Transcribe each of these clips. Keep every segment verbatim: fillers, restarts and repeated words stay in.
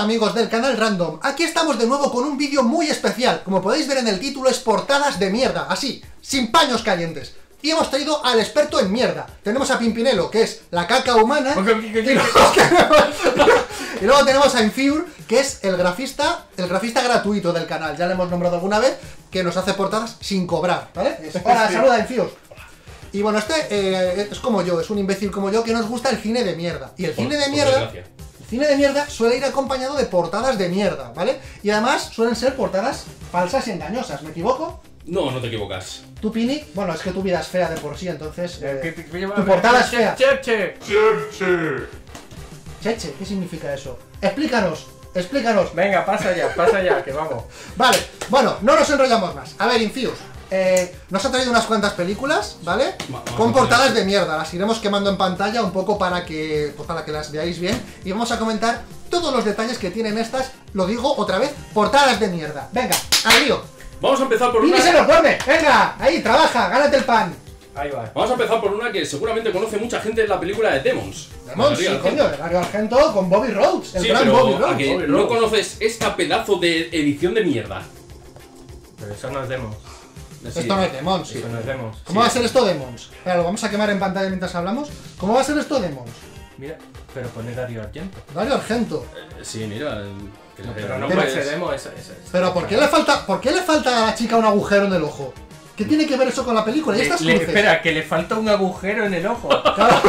Hola amigos del canal Random, aquí estamos de nuevo con un vídeo muy especial. Como podéis ver en el título es portadas de mierda, así, sin paños calientes. Y hemos traído al experto en mierda. Tenemos a Pimpinelo, que es la caca humana. y, luego tenemos, y luego tenemos a Infure, que es el grafista, el grafista gratuito del canal. Ya le hemos nombrado alguna vez, que nos hace portadas sin cobrar, ¿vale? Hola, saluda Infure. Y bueno, este eh, es como yo, es un imbécil como yo, que nos gusta el cine de mierda. Y el cine de mierda... El cine de mierda suele ir acompañado de portadas de mierda, ¿vale? Y además suelen ser portadas falsas y engañosas, ¿me equivoco? No, no te equivocas. Tú, Pini, bueno, es que tu vida es fea de por sí, entonces... Eh, ¿Qué, qué, qué, tu portada es fea. Cheche. Cheche. Cheche, ¿qué significa eso? Explícanos, explícanos. Venga, pasa ya, pasa ya, que vamos. Vale, bueno, no nos enrollamos más. A ver, Infuse, eh, nos ha traído unas cuantas películas, ¿vale? Con portadas de mierda, las iremos quemando en pantalla un poco para que, pues para que las veáis bien. Y vamos a comentar todos los detalles que tienen estas, lo digo otra vez, portadas de mierda. Venga, al lío. Vamos a empezar por ¡Pini una... se lo come! ¡Venga! Ahí, trabaja, gánate el pan. Ahí va. Vamos a empezar por una que seguramente conoce mucha gente, en la película de Demons. Demons, sí, coño, de Dario Argento con Bobby Rhodes, el Sí, gran pero Bobby ¿a Rhodes. que Bobby no Rhodes. conoces esta pedazo de edición de mierda? Pero eso no es Demons. Esto no es Demons, sí. Eso no es Demons. ¿Cómo va a ser esto Demons? Espera, lo vamos a quemar en pantalla mientras hablamos. ¿Cómo va a ser esto Demons? Mira, pero pone Dario Argento. Dario Argento. Eh, Sí, mira... eh, que- No, que pero no Pero- puede ser Demons, eso, eso, eso. Pero ¿por qué le falta, por qué le falta a la chica un agujero en el ojo? ¿Qué tiene que ver eso con la película? ¿Y Le- estas le- cruces? espera, que le falta un agujero en el ojo. Claro.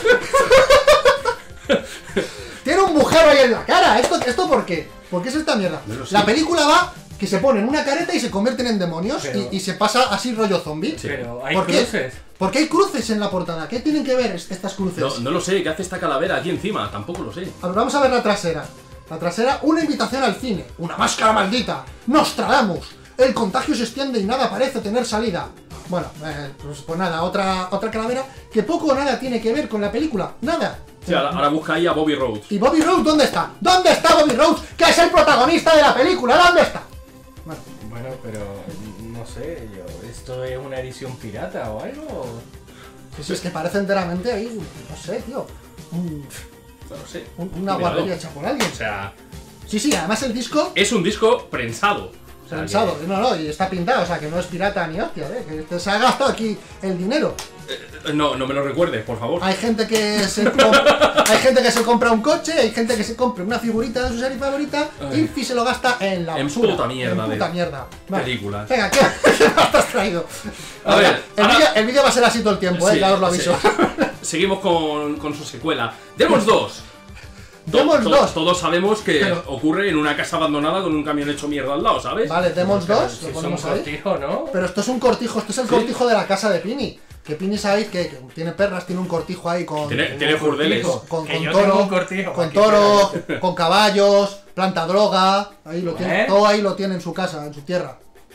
Tiene un agujero ahí en la cara. ¿Esto, ¿Esto por qué? ¿Por qué es esta mierda? No lo sé. La película va que se ponen una careta y se convierten en demonios Pero- y, y se pasa así rollo zombie. Sí. Pero hay ¿Por qué? cruces. ¿Por qué hay cruces en la portada? ¿Qué tienen que ver est- estas cruces? No, no lo sé, ¿qué hace esta calavera aquí encima? Tampoco lo sé. A ver, vamos a ver la trasera. La trasera, una invitación al cine. Una máscara maldita. ¡Nostradamus! El contagio se extiende y nada parece tener salida. Bueno, eh, pues, pues nada, otra, otra calavera que poco o nada tiene que ver con la película. Nada. Sí, ahora, ahora busca ahí a Bobby Rhodes. ¿Y Bobby Rhodes dónde está? ¿Dónde está Bobby Rhodes? Que es el protagonista de la película. ¿Dónde está? Bueno, Bueno, pero no sé, yo, ¿esto es una edición pirata o algo? sí, sí, es que parece enteramente ahí, no sé, tío. Un- No lo sé. un- una Cuidado. guardería hecha por alguien. O sea, Sí, sí, además el disco... es un disco prensado. O sea, Pensado, que- no, no, y está pintado, o sea que no es pirata ni hostia, ¿eh? Que que se ha gastado aquí el dinero. Eh, No, no me lo recuerdes, por favor. Hay gente que se compra, hay gente que se compra un coche, hay gente que se compra una figurita de su serie favorita Ay. y Fi se lo gasta en la En basura. puta mierda En puta de mierda. Vale. películas. Venga, ¿qué, ¿qué más te has traído? A ver, el ahora- vídeo el vídeo va a ser así todo el tiempo, ¿eh? Sí, Ya os lo sí. aviso. Seguimos con, con su secuela. Demons dos. To- Demons to- dos. Todos sabemos que Pero- ocurre en una casa abandonada con un camión hecho mierda al lado, ¿sabes? Vale, Demons Pero dos, si lo es un ponemos ahí. cortijo, ¿no? Pero esto es un cortijo, esto es el Sí. cortijo de la casa de Pini. Que Pini sabéis que, que tiene perras, tiene un cortijo ahí con... Tiene, con- tiene burdeles. cortijo. con, Que con yo toro, tengo un cortijo, con aquí, toro, con caballos, planta droga, ahí lo tiene, ¿Eh? todo ahí lo tiene en su casa, en su tierra.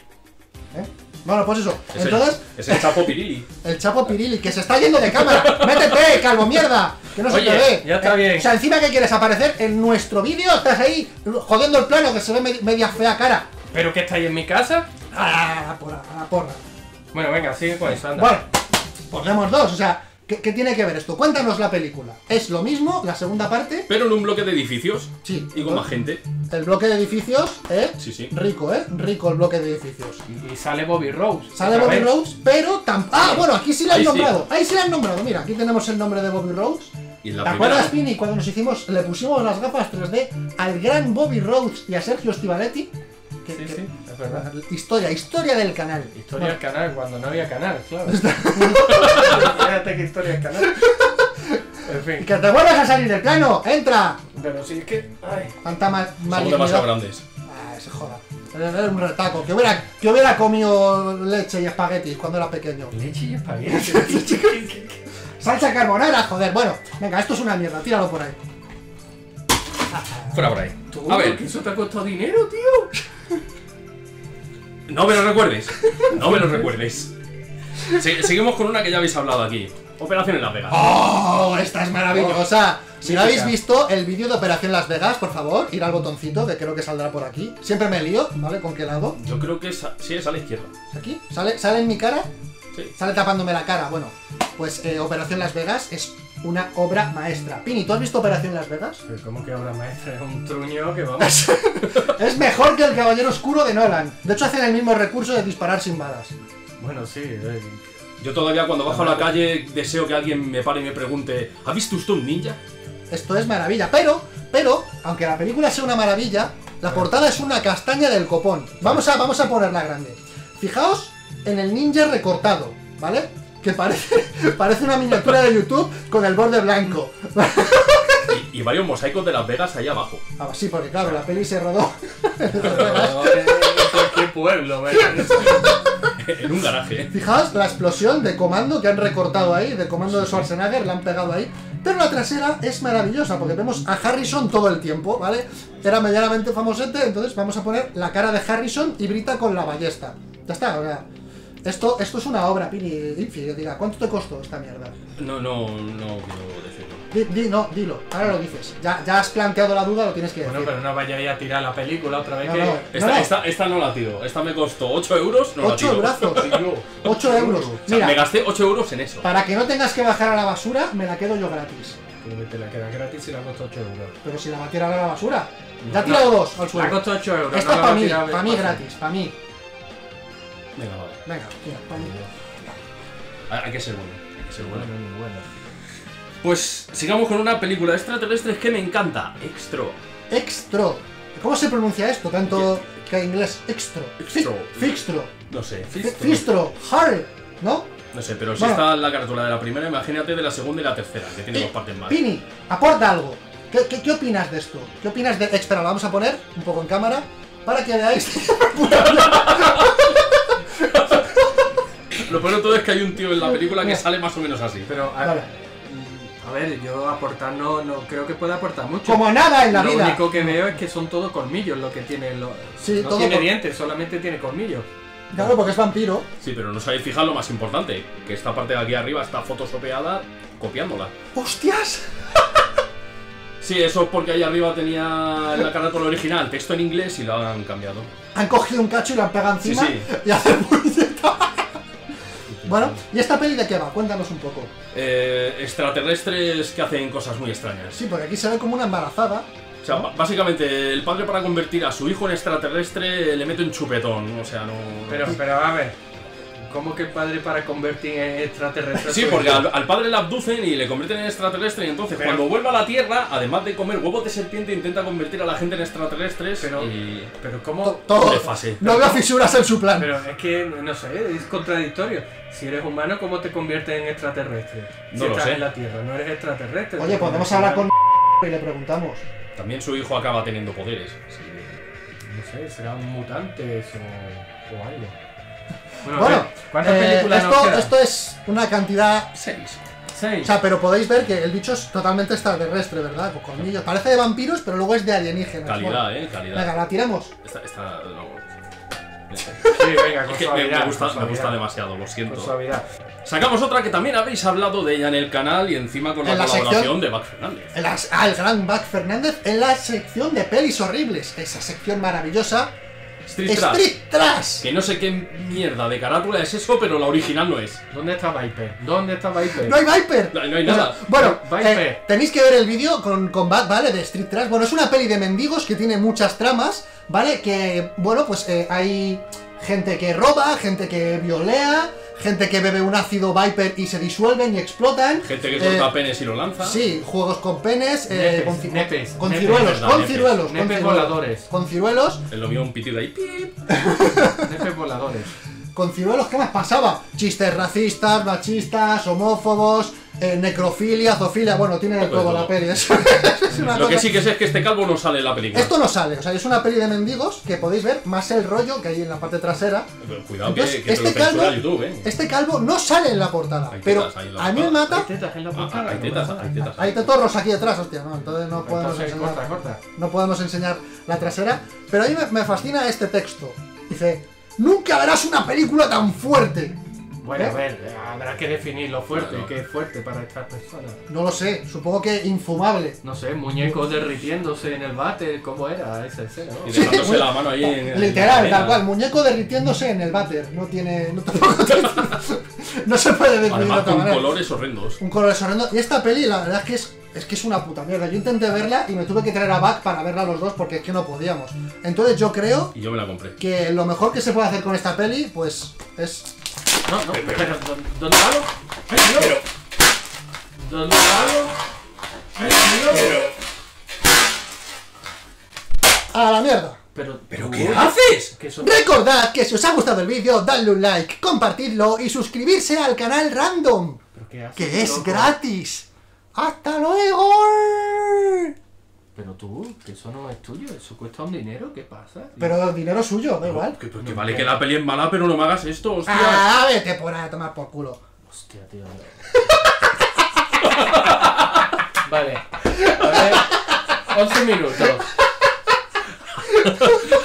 ¿Eh? Bueno, pues eso. Es el- Entonces, es el Chapo Pirili. el Chapo Pirili, que se está yendo de cámara. ¡Métete, calvo mierda! Que no se Oye, te ve. ya está Eh, bien. O sea, encima que quieres aparecer en nuestro vídeo, estás ahí jodiendo el plano, que se ve me- media fea cara. ¿Pero que estáis en mi casa? A la porra, a la porra. Bueno, venga, sigue con eso, anda. Bueno, pues Demons dos, o sea, ¿qué, ¿qué tiene que ver esto? Cuéntanos la película. ¿Es lo mismo, la segunda parte? Pero en un bloque de edificios. Sí. Y con más gente. El bloque de edificios, ¿eh? Sí, sí. Rico, ¿eh? Rico el bloque de edificios. Y, y sale Bobby Rhodes. Sale otra Bobby vez. Rhodes, pero tampoco... Ah, bueno, aquí sí le han Ahí sí. nombrado. Ahí sí le han nombrado. Mira, aquí tenemos el nombre de Bobby Rhodes. Y en la ¿Te primera. acuerdas, Pini, cuando nos hicimos, le pusimos las gafas tres D al gran Bobby Rhodes y a Sergio Stivaletti? Que- Sí, que- sí, es verdad. Historia, historia del canal. Historia del Bueno, canal, cuando no había canal, claro. Fíjate que historia del canal. En fin. ¡Que te vuelvas a salir del plano! ¡Entra! Pero sí es que. Ay. Tanta mal, Somos malignidad. demasiado grandes. Ah, se joda. Era un retaco. Que hubiera, que hubiera comido leche y espaguetis cuando era pequeño. Leche y espagueti. Salsa carbonara, joder. Bueno, venga, esto es una mierda. Tíralo por ahí. Fuera por ahí. Tú, A ver, que eso te ha costado dinero, tío. no me lo recuerdes. No me lo recuerdes. Se- seguimos con una que ya habéis hablado aquí. Operación en Las Vegas. ¡Oh! Esta es maravillosa. Si no habéis Mítica. visto el vídeo de Operación Las Vegas, por favor, ir al botoncito, que creo que saldrá por aquí. Siempre me lío, ¿vale? ¿Con qué lado? Yo creo que es a- sí, es a la izquierda. ¿Aquí? ¿Sale, ¿Sale en mi cara? Sí. Sale tapándome la cara. Bueno, pues eh, Operación Las Vegas es una obra maestra. Pini, ¿tú has visto Operación Las Vegas? Pero ¿cómo que obra maestra? Es un truño que vamos. Es mejor que El Caballero Oscuro de Nolan. De hecho, hacen el mismo recurso de disparar sin balas. Bueno, sí. eh, Yo todavía cuando bajo a la calle deseo que alguien me pare y me pregunte ¿ha visto usted un ninja? Esto es maravilla, pero, pero, aunque la película sea una maravilla, la portada es una castaña del copón. Vamos a, vamos a ponerla grande. Fijaos en el ninja recortado, ¿vale? Que parece, parece una miniatura de YouTube con el borde blanco. Y, y varios mosaicos de Las Vegas ahí abajo. Ah, sí, porque claro, la peli se rodó. ¿Qué pueblo, ¿verdad? En un garaje, ¿eh? Fijaos la explosión de comando que han recortado ahí, de comando de Schwarzenegger, la han pegado ahí. Pero la trasera es maravillosa, porque vemos a Harrison todo el tiempo, ¿vale? Era medianamente famosete, entonces vamos a poner la cara de Harrison y Brita con la ballesta. Ya está, o sea... Esto, esto es una obra, Pini. Infi, diga, ¿cuánto te costó esta mierda? No, no, no quiero decirlo. Di, di, no, dilo, ahora lo dices. Ya, ya has planteado la duda, lo tienes que decir. Bueno, pero no vayáis a tirar la película otra vez No, que... no. Esta no, esta, esta no la tiro. Esta me costó ocho euros, no la ocho tiro. brazos. Sí, yo. ocho euros. O sea, Mira, me gasté ocho euros en eso. para que no tengas que bajar a la basura, me la quedo yo gratis. Como que te la queda gratis y la costó ocho euros. Pero si la va a tirar a la basura. Ya ha No, tirado dos al La suelo. costó ocho euros. Esta no la para va a mí, tirar para mí fácil. gratis, para mí. Venga, vale. Venga, mira, para mí. Hay hay que ser bueno. Hay que ser bueno. Bueno, muy bueno. Pues sigamos con una película de extraterrestres que me encanta. Extro. Extro. ¿Cómo se pronuncia esto? Tanto que en inglés. Extro. Extro. Fi- Fixtro. No sé. Fi- Fistro. Fistro. Harry. ¿No? No sé, pero si Bueno. está en la carátula de la primera, imagínate de la segunda y la tercera, que tiene dos partes más. Pini, aporta algo. ¿Qué, qué, qué opinas de esto? ¿Qué opinas de Extra? Lo vamos a poner un poco en cámara para que veáis. Lo peor de todo es que hay un tío en la película que sale más o menos así. Pero, a, Vale. a ver, yo aportar no, no creo que pueda aportar mucho. Como nada en la lo vida. único que veo es que son todos colmillos lo que tiene. Lo, Sí, no todo tiene col- dientes, solamente tiene colmillos. Claro, porque es vampiro. Sí, pero no sabéis fijar lo más importante, que esta parte de aquí arriba está photoshopeada copiándola. ¡Hostias! Sí, eso es porque ahí arriba tenía la carátula original, texto en inglés y lo han cambiado. Han cogido un cacho y lo han pegado Sí, encima sí. y hacen puñeta. Bueno, ¿y esta peli de qué va? Cuéntanos un poco. Eh, extraterrestres que hacen cosas muy extrañas. Sí, porque aquí se ve como una embarazada. O sea, ba- básicamente el padre para convertir a su hijo en extraterrestre le mete un chupetón, o sea, no... Pero, pero a ver, ¿cómo que el padre para convertir en extraterrestre? Sí, porque al, al padre le abducen y le convierten en extraterrestre y entonces Pero- cuando vuelve a la Tierra, además de comer huevos de serpiente, intenta convertir a la gente en extraterrestres Pero, y... pero To- ¿cómo? Todo. Doble fase. No veo fisuras en su plan. Pero es que, no sé, es contradictorio. Si eres humano, ¿cómo te conviertes en extraterrestre? Si No lo estás sé. en la Tierra, no eres extraterrestre. Oye, te podemos conviertes hablar con en- y le preguntamos. También su hijo acaba teniendo poderes. No sé, serán mutantes o, o algo. Bueno, a Bueno, ver, ¿cuántas eh, películas nos esto, quedan? esto es una cantidad. Seis. Seis. O sea, pero podéis ver que el bicho es totalmente extraterrestre, ¿verdad? Con colmillos. Parece de vampiros, pero luego es de alienígenas. Calidad, Bueno, eh, calidad. venga, la tiramos. Esta, esta, no. Sí, venga, con Es que me, suavidad. me gusta, con me gusta suavidad, demasiado, lo Con siento. suavidad. Sacamos otra que también habéis hablado de ella en el canal y encima con la, En la colaboración sección- de Bac Fernández. En las- ah, el gran Buck Fernández en la sección de pelis horribles. Esa sección maravillosa. Street Trash. Street Trash. Que no sé qué mierda de carátula es eso, pero la original no es. ¿Dónde está Viper? ¿Dónde está Viper? No hay Viper. No, no hay O sea, nada. bueno, Viper. eh, tenéis que ver el vídeo con, con Buck, ¿vale? De Street Trash. Bueno, es una peli de mendigos que tiene muchas tramas, ¿vale? Que, bueno, pues eh, hay gente que roba, gente que violea, gente que bebe un ácido Viper y se disuelven y explotan. Gente que Eh, corta penes y lo lanza. Sí, juegos con penes, eh, Nepes, con, ci- nepes, con nepes, ciruelos, verdad, con nepes. ciruelos, con Nepes ciruelos, voladores. con ciruelos, Es lo mío un pitido ahí. Pip. Nepes voladores. con ciruelos, ¿qué más pasaba? Chistes racistas, machistas, homófobos, eh, necrofilia, zoofilia, bueno, tiene de Poco de todo todo. la peli. Es, es una Lo que cosa- sí que sé es que este calvo no sale en la película. Esto no sale, o sea, es una peli de mendigos que podéis ver, más el rollo que hay en la parte trasera. Pero cuidado Entonces, que, que te este lo censura calvo, YouTube, eh. este calvo no sale en la portada, Hay pero tetas ahí en la a mí me portada. mata. Hay tetas en la Ah, portada. hay no tetas, pasa hay nada. tetas. Hay tetorros aquí detrás, hostia, no, entonces no podemos Entonces, enseñar. corta, corta. No podemos enseñar la trasera, pero a mí me, me fascina este texto. Dice, nunca verás una película tan fuerte. Bueno, ¿Eh? a ver, habrá que definir lo fuerte, Claro. qué es fuerte para estas personas. No lo sé, supongo que infumable. No sé, muñecos derritiéndose en el váter, ¿cómo era esa escena? ¿no? Y dejándose la mano ahí en en Literal, la arena. tal cual, muñeco derritiéndose en el váter. No tiene. No, tampoco tiene- no se puede definir de Además otra con manera. colores horrendos. Un color horrendo. Y esta peli, la verdad es que es, es que es una puta mierda. Yo intenté verla y me tuve que traer a Back para verla los dos porque es que no podíamos. Entonces yo creo Y yo me la compré. que lo mejor que se puede hacer con esta peli, pues es. No, no, pero, pero ¿dó- ¿dónde va? ¡Ay, Dios! ¿Dónde va? ¡Ay, Dios! ¡A la mierda! Pero, ¿Pero tú, qué haces? que eso- Recordad que si os ha gustado el vídeo, dadle un like, compartidlo y suscribirse al canal Random, ¿Pero qué haces, que es loco? gratis. ¡Hasta luego! Pero tú, que eso no es tuyo, eso cuesta un dinero, ¿qué pasa? Pero dinero suyo, da igual. Que, que vale que la peli es mala, pero no me hagas esto, hostia. Ah, vete por ahí a tomar por culo. Hostia, tío. Vale, a ver, once minutos.